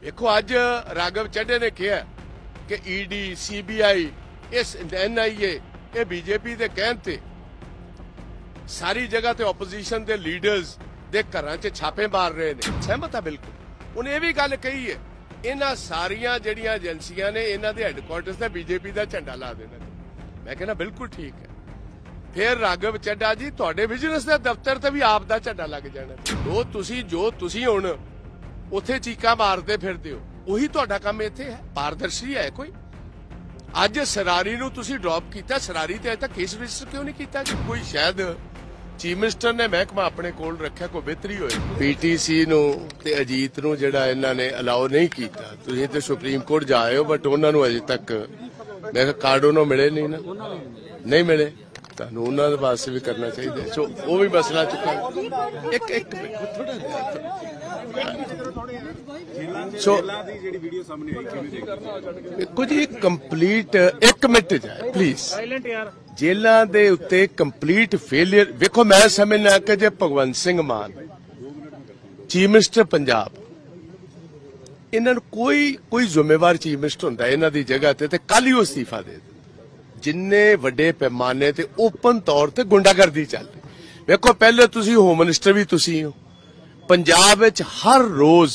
देखो अज राघव चड्ढे ने कहा कि ईडी सीबीआई इस NIA ये बीजेपी के कहण ते सारी जगह ते ओपोजिशन के लीडर्स दे घरां च छापे मार रहे हैं। सहमत है बिल्कुल। उन्हें यह भी गल कही है इन्हां सारियां जिहड़ियां एजेंसियां ने इन्हां दे हैडकुआर्टर्स ते बीजेपी का झंडा ला देना। मैं कहना बिल्कुल ठीक है। फिर राघव चड्ढा जी तुहाडे बिजनेस के दफ्तर ते भी आप दा झंडा लग जाना। जो तुसी हुण उत्थे चीका मारते फिरदे हो उही तुहाडा काम इत्थे है। पारदर्शी है कोई। अज सरारी नूं तुसी ड्रॉप कीता, सरारी ते अजे तक केस रजिस्टर क्यों नहीं कीता? कोई शायद चीफ मिनिस्टर ने महकमा अपने कोल रखिया, कोई बेहतरी होए। PTC नूं ते अजीत नूं जिहड़ा इन्हां ने अलाउ नहीं कीता, तुसीं ते सुप्रीम कोर्ट जाए हो बट उन्हां नूं अजे तक मैं कार्ड उन्होंने मिले नहीं ना, नहीं मिले। तुहानूं उन्हां दे पासे भी करना चाहिए। सो वो भी मसला चुका एक सो कुछ कंप्लीट एक मिनट जाए प्लीज। जेलों के उत्ते कंप्लीट फेलियर वेखो, मैं समझना कि जे भगवंत सिंह मान चीफ मिनिस्टर पंजाब इन्हां नूं कोई जिम्मेवार चीफ मिनिस्टर हुंदा इन्हां दी जगह ते कल ही इस्तीफा दे। जिन्ने वड्डे पैमाने ते ओपन तौर ते गुंडागर्दी चल रही। वेखो पहले तुसी होम मिनिस्टर भी तुसी हो। पंजाब विच हर रोज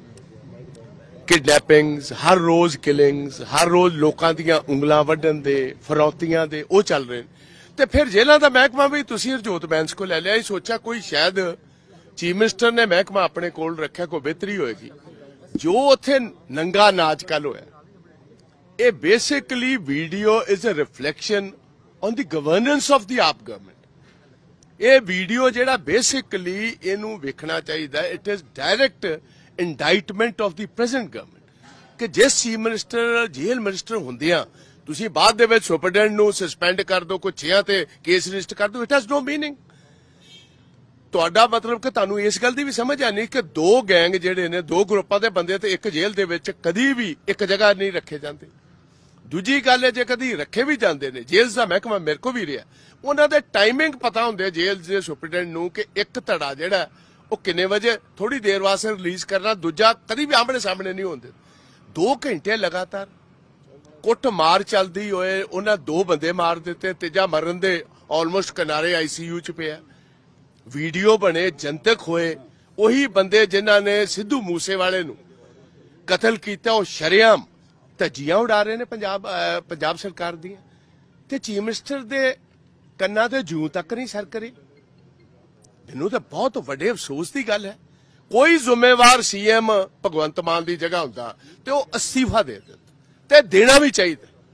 किडनैपिंग्स, हर रोज किलिंग्स, हर रोज लोकां दीयां उंगलां वड्ढण दे, फरौतियां दे ओ चल रहे हैं। ते फिर जेलां दा महकमा भी तुसी हरजोत बैंस को ले लिया। सोचा कोई शायद चीफ मिनिस्टर ने महकमा अपने कोल रखिया, कोई बेहतरी होएगी। जो उत्थे नंगा नाच कल होया, ये basically video is a reflection on the governance of the AAP government. ये वीडियो जेड़ा बेसिकली इनू वेखना चाहिए, it is direct indictment of the present government कि जिस चीफ मिनिस्टर जेल मिनिस्टर होंदियां तुसी बाद दे विच सुपरडेंट नू सस्पेंड कर दो, कुछ छियां ते केस रजिस्टर कर दो। It has no meaning. तुहाडा मतलब कि तुहानू इस गल दी भी समझ आ नहीं कि दो गैंग जिहड़े ने, दो ग्रुपां दे बंदे ते एक जेल दे विच कदी भी एक जगह नहीं रखे जाते। दूजी गल है जे कदी रखे भी जाते हैं, जेल का महकमा मेरे को भी रहा, उन्होंने टाइमिंग पता होंगे जेल के सुपरडेंट नू कि एक धड़ा जिहड़ा वो किन्ने बजे थोड़ी देर वास्ते रिलीज करना, दूजा कदी भी आमने सामने नहीं होंगे। 2 घंटे लगातार कुट मार चलती होए उन्हें 2 बंदे मार दिते, तीजा मरन दे ऑलमोस्ट किनारे ICU च पिया। वीडियो बने जनतक होए, उही बंदे जिन्हां ने सिद्धू मूसेवाले नू कतल किया वो शरेआम धज्जियां उड़ा रहे ने पंजाब सरकार दी। ते चीफ मिनिस्टर दे कन्ना ते जूं तक नहीं सर करे। मैनू तो बहुत वड्डे अफसोस की गल है। कोई जिम्मेवार CM भगवंत मान की जगह होंदा ते वो इस्तीफा दे ते देना भी चाहिए।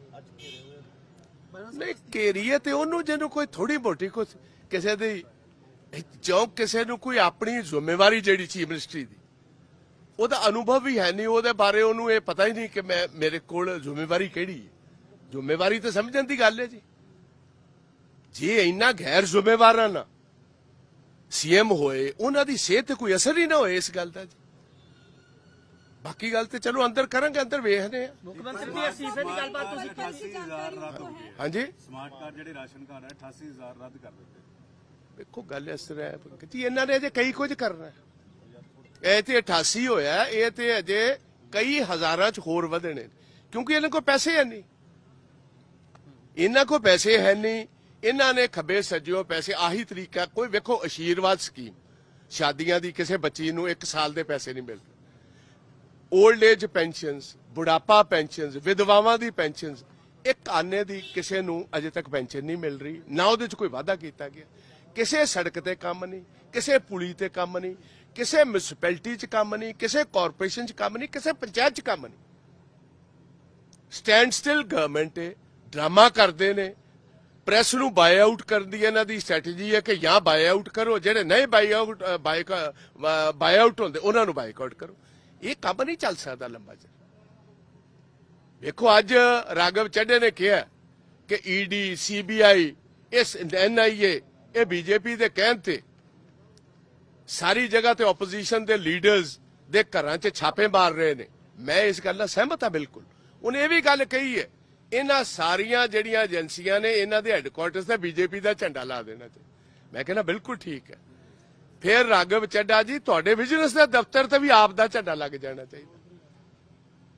नहीं घेरीए ते ओनू जिन्हों कोई थोड़ी मोटी कुछ किसी दी जो किसी नू कोई अपनी जिम्मेवारी जिहड़ी चीफ मिनिस्ट्री दी ਉਹਦਾ अनुभव भी है नहीं, ਉਹਦੇ बारे ਉਹਨੂੰ ਇਹ पता ही नहीं कि मैं मेरे ਕੋਲ ਜ਼ਿੰਮੇਵਾਰੀ ਕਿਹੜੀ है। ਜ਼ਿੰਮੇਵਾਰੀ तो समझण ਦੀ ਗੱਲ है जी। जे इन्ना गैर ਜ਼ਿੰਮੇਵਾਰਾਂ ना CM होए ਉਹਨਾਂ ਦੀ ਸਿਹਤ ਤੇ ਕੋਈ ਅਸਰ ਹੀ ਨਾ ਹੋਏ ਇਸ ਗੱਲ ਦਾ ਜੀ। ਬਾਕੀ ਗੱਲ ਤੇ ਚਲੋ ਅੰਦਰ ਕਰਾਂਗੇ, ਅੰਦਰ ਵੇਖਦੇ ਆ। ਮੁੱਖ ਮੰਤਰੀ ਦੀ ਅਸੀਫੇ ਦੀ ਗੱਲਬਾਤ ਤੁਸੀਂ 88,000 ਰੱਦ ਹੋ ਗਏ। ਹਾਂਜੀ ਸਮਾਰਟ ਕਾਰਡ ਜਿਹੜੇ ਰਾਸ਼ਨ ਕਾਰਡ ਹੈ 88,000 ਰੱਦ ਕਰ ਦਿੱਤੇ। ਦੇਖੋ ਗੱਲ ਇਸ ਤਰ੍ਹਾਂ ਹੈ ਕਿ ਇਹਨਾਂ ਨੇ ਅਜੇ ਕਈ ਕੁਝ ਕਰਨਾ ਹੈ। ਇਹ ਤੇ 88 ਹੋਇਆ, ਇਹ ਤੇ ਅਜੇ ਕਈ ਹਜ਼ਾਰਾਂ ਚ ਹੋਰ ਵਧਣੇ ਕਿਉਂਕਿ ਇਹਨਾਂ ਕੋਲ ਪੈਸੇ ਹੈ ਨਹੀਂ। ਇਹਨਾਂ ਕੋਲ ਪੈਸੇ ਹੈ ਨਹੀਂ, ਇਹਨਾਂ ਨੇ ਖੱਬੇ ਸੱਜਿਓ ਪੈਸੇ ਆਹੀ ਤਰੀਕਾ। ਕੋਈ ਵੇਖੋ ਆਸ਼ੀਰਵਾਦ ਸਕੀਮ ਸ਼ਾਦੀਆਂ ਦੀ ਕਿਸੇ ਬੱਚੀ ਨੂੰ 1 ਸਾਲ ਦੇ ਪੈਸੇ ਨਹੀਂ ਮਿਲਦੇ। ओल्ड एज पेंशनस, बुढ़ापा पेंशनस, विधवावां दी पेंशनस, एक आने दी किसी नूं अजे तक पेंशन नहीं मिल रही, ना उहदे च कोई वादा किया गया। किसी सड़क ते काम नहीं, किसी पुली ते काम नहीं, किसी म्यूनसिपैलिटी च काम नहीं, किसी कॉरपोरेशन च काम नहीं, किसी पंचायत च काम नहीं। स्टैंड स्टिल गवर्नमेंट है, ड्रामा करते हैं। प्रेस नूं बाय आउट करन दी इन्हां दी स्ट्रैटेजी है कि या बाय आउट करो, जिहड़े नहीं बाय आउट होंदे उन्हां नूं बायकॉट करो। ये काम नहीं चल सकता लंबा चल। देखो अज राघव चड्ढे ने कहा कि ईडी सीबीआई इस NIA ये बीजेपी के कहण ते सारी जगह ते ओपोजिशन के लीडर्स दे घरां च छापे मार रहे हैं। मैं इस गल नाल सहमत हाँ बिल्कुल। उन्हें यह भी गल कही है इन्हां सारियां जिहड़ियां एजेंसियां ने इन्हां दे हैडकुआर्टर्स ते बीजेपी का झंडा ला देना चाहिए। मैं कहना बिल्कुल ठीक है। फिर राघव चड्ढा जी तुहाडे बिजनेस के दफ्तर ते भी आप दा झंडा लग जाना चाहिए।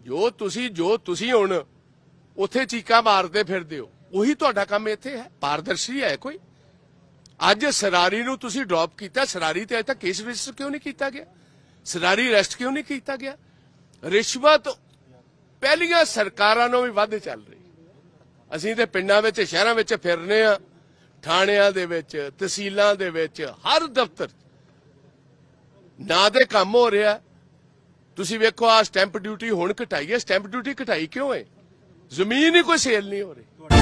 ਜੋ ਤੁਸੀਂ ਹੁਣ ਉੱਥੇ ਚੀਕਾਂ ਮਾਰਦੇ ਫਿਰਦੇ ਹੋ, ਉਹੀ ਤੁਹਾਡਾ ਕੰਮ ਇੱਥੇ ਹੈ। ਪਾਰਦਰਸ਼ੀ ਹੈ ਕੋਈ? ਅੱਜ ਸਰਾਰੀ ਨੂੰ ਤੁਸੀਂ ਡ੍ਰੌਪ ਕੀਤਾ, ਸਰਾਰੀ ਤੇ ਅਜੇ ਤੱਕ ਕੇਸ ਰਜਿਸਟਰ ਕਿਉਂ ਨਹੀਂ ਕੀਤਾ ਗਿਆ? ਸਰਾਰੀ ਅਰੈਸਟ ਕਿਉਂ ਨਹੀਂ ਕੀਤਾ ਗਿਆ? ਰਿਸ਼ਵਤ ਪਹਿਲੀਆਂ ਸਰਕਾਰਾਂ ਨੂੰ ਵੀ ਵੱਧ ਚੱਲ ਰਹੀ। ਅਸੀਂ ਤੇ ਪਿੰਡਾਂ ਵਿੱਚ ਸ਼ਹਿਰਾਂ ਵਿੱਚ ਫਿਰਨੇ ਆ, ਥਾਣਿਆਂ ਦੇ ਵਿੱਚ, ਤਹਿਸੀਲਾਂ ਦੇ ਵਿੱਚ, ਹਰ ਦਫ਼ਤਰ ਨਾ ਦੇ ਕੰਮ ਹੋ ਰਿਹਾ। ਤੁਸੀਂ ਵੇਖੋ ਆ ਸਟੈਂਪ ਡਿਊਟੀ ਹੁਣ ਘਟਾਈ ਹੈ। ਸਟੈਂਪ ਡਿਊਟੀ ਘਟਾਈ ਕਿਉਂ ਹੈ? ਜ਼ਮੀਨ ਹੀ ਕੋਈ ਸੇਲ ਨਹੀਂ ਹੋ ਰਹੀ।